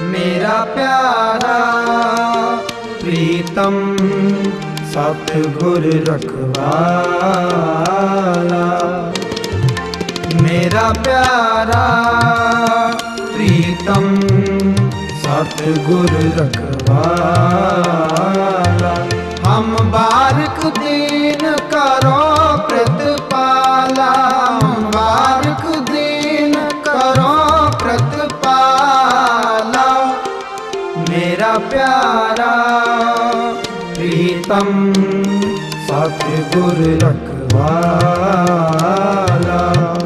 मेरा प्यारा प्रीतम सतगुर रखवाला। मेरा प्यारा प्रीतम सतगुर रखवाला। हम बारक दीन करो प्रतिपाला, हम बारक दीन करो प्रतिपाला। मेरा प्यारा प्रीतम सतगुर रखवाला।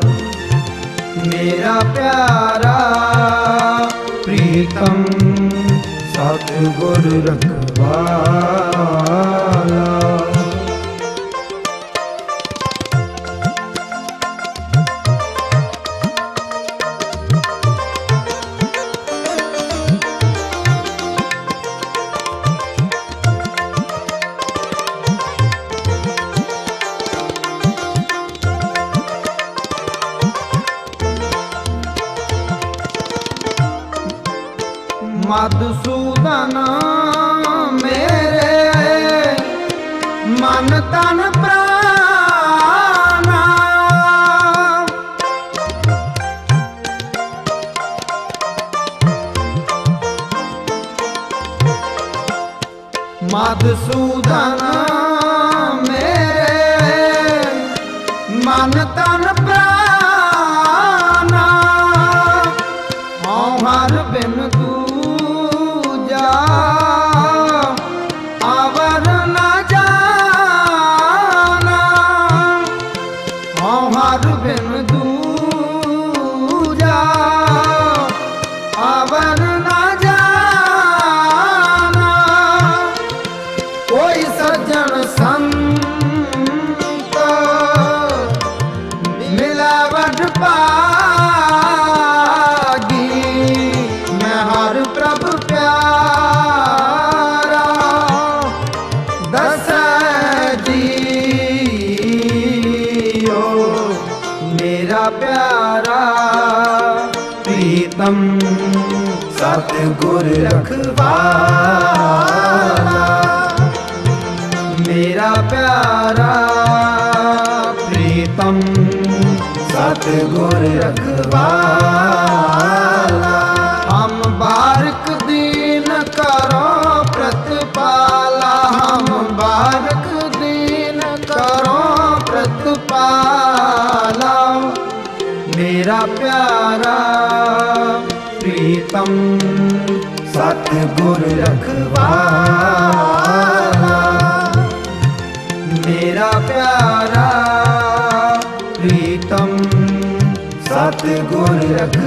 मेरा प्यारा प्रीतम सतगुर रखवाला। मधुसूदन मेरे मन तन प्राणा। मधुसूदन मेरे मन तन प्राणा। हर बिन आवर न जाना। हर बिन दूजा आवर न जाना। कोई सज्जन संत मिलावट पागी। मैं हर प्रभु प्यारा दस जियो। मेरा प्यारा प्रीतम सतगुर रखवाला। मेरा प्यारा प्रीतम सतगुर रखवाला। हम बारक दीन करो प्रतिपाला, हम बारक दीन करो प्रतिपाला। मेरा प्यारा प्रीतम सतगुर रखवाला। मेरा प्यारा प्रीतम सतगुर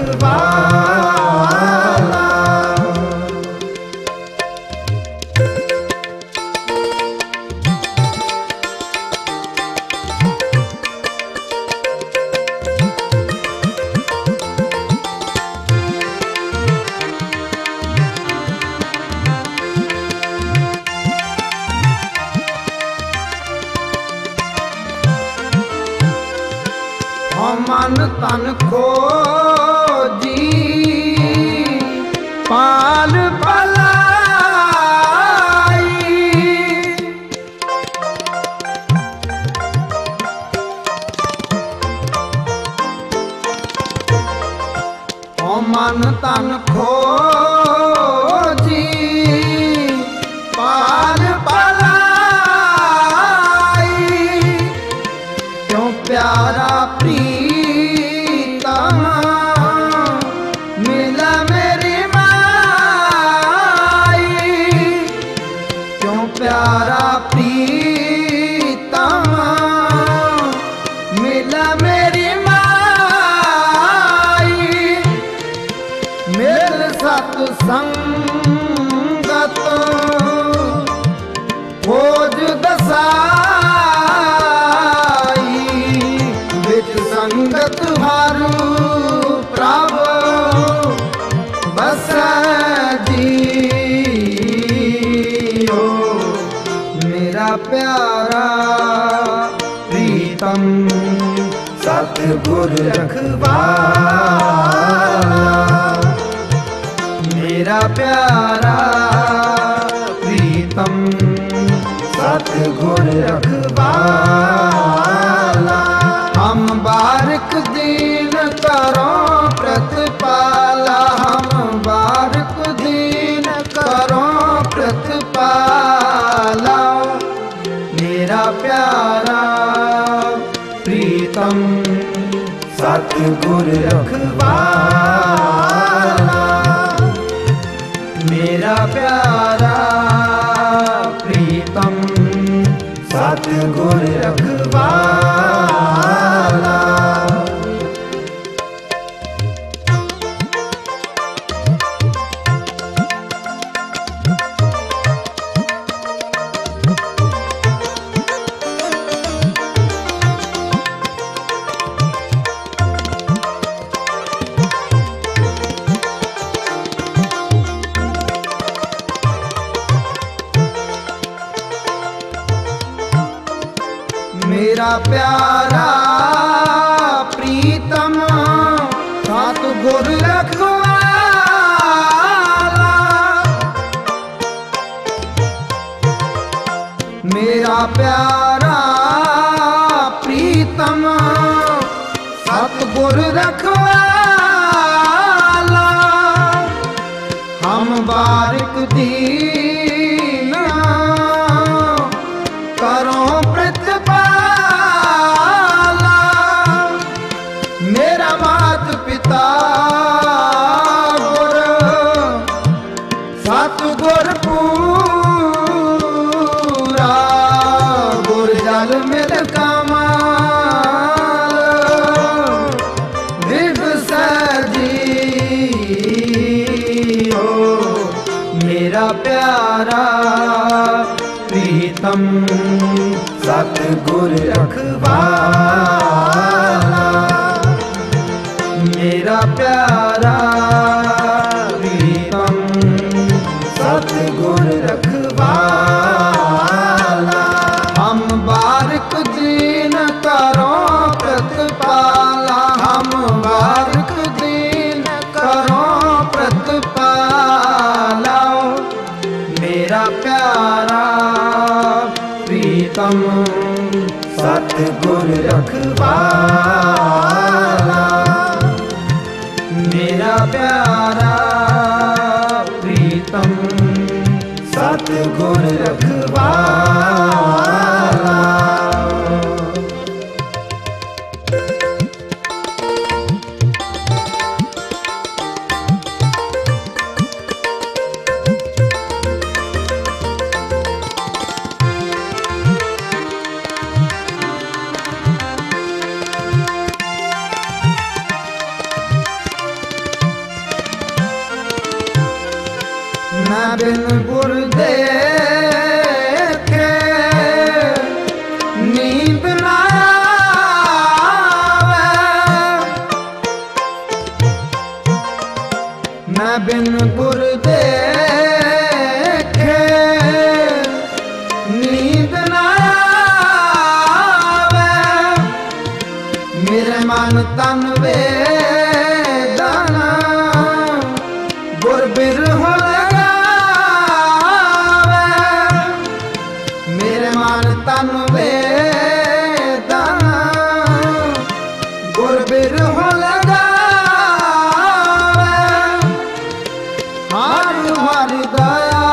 रखवाला। मन तन खोजी पाल पलाई। मन तन खोजी पाल पलाई। क्यों प्यारा प्रीतम मिला मेरी माई। क्यों प्यारा प्रीतम मिला मेरी माई। मिल सत्संगत खोज दसाई। विच संगत हारू प्रभु बस जियो। मेरा प्यारा प्रीतम सतगुर रखवाला। मेरा मेरा प्यारा प्रीतम सतगुर रखवाला। हम बारिक दीन करो प्रतिपाला, हम बारिक दीन करो प्रतिपाला। मेरा प्यारा प्रीतम सतगुर रखवाला। मेरा प्यारा प्रीतम सतगुर रखवाला। मेरा प्यारा प्रीतम सतगुर रखवाला। मेरा प्यारा प्रीतम सतगुर रखवाला। हम बारिक दीन करो प्रतिपाला। मेरा मात पिता गुर सतगुर पूरा। गुर जल मिल कमाल विभ सजियो। मेरा प्यारा प्रीतम सतगुर रखवाला। मेरा प्यारा प्रीतम सतगुर रखवाला। हम बारिक दीन करो प्रतिपाला, हम बारिक दीन करो प्रतिपाला। मेरा प्यारा प्रीतम सतगुर रखवाला। मेरा प्यारा प्रीतम सतगुर रखवाला। मैं बिन गुर देखे नींद न आवे। मैं बिन गुर देखे नींद न आवे। मेरे मन तन वेदन गुर बिरह तन वेदन गुर बिरह लगावे। हर हर दया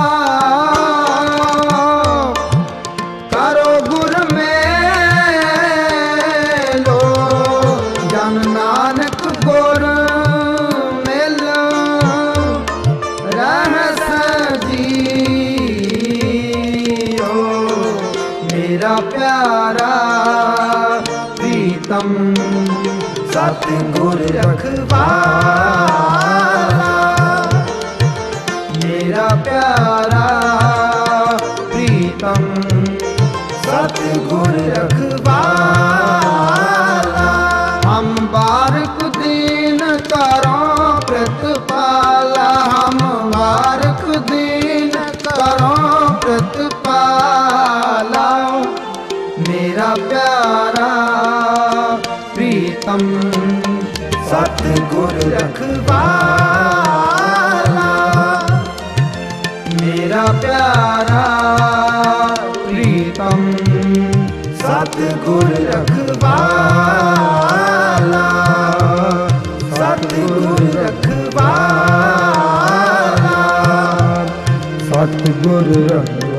करो गुर मेलो। जन नानक गुर मेलो रहस जियो। मेरा प्यारा प्रीतम सतगुर रखवाला। मेरा प्यारा प्रीतम सतगुर रखवाला। हम बारिक दीन करो प्रतिपाला, हम बारिक दीन करो प्रतिपाला। मेरा प्यारा प्रीतम सतगुर रखवाला। मेरा प्यारा प्रीतम सतगुर रखवाला, सतगुर रखवाला, सतगुर रखवाला।